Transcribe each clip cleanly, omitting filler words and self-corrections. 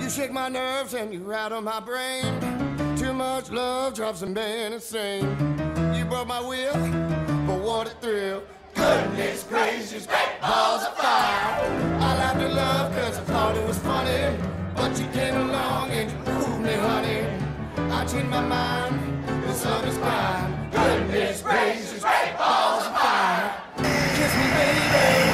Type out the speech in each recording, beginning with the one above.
You shake my nerves and you rattle my brain. Too much love drives a man insane. You broke my will, but what a thrill. Goodness gracious, great balls of fire. I laughed at love cause I thought it was funny, but you came along and you proved me, honey. I changed my mind, this love is mine. Goodness gracious, great balls of fire. Kiss me, baby.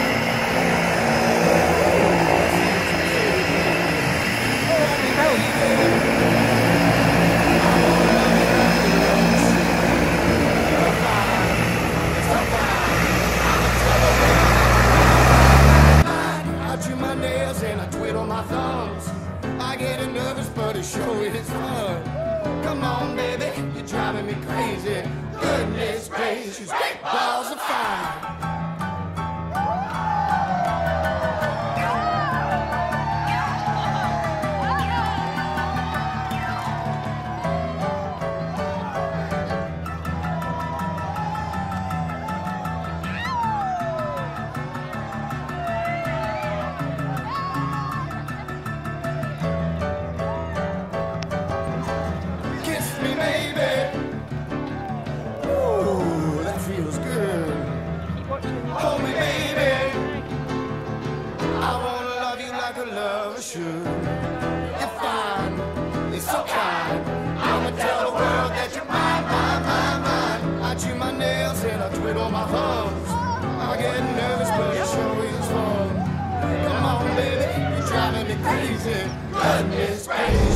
And I twiddle my thumbs. I get nervous, but it sure is fun. Come on, baby, you're driving me crazy. Goodness gracious, great balls of fire. Hold me, baby. I wanna love you like a lover should. You're fine, you're so kind. I'ma tell the world that you're mine, mine, mine, mine. I chew my nails and I twiddle my thumbs. I get nervous, but it sure is fun. Come on, baby, you're driving me crazy. Goodness gracious.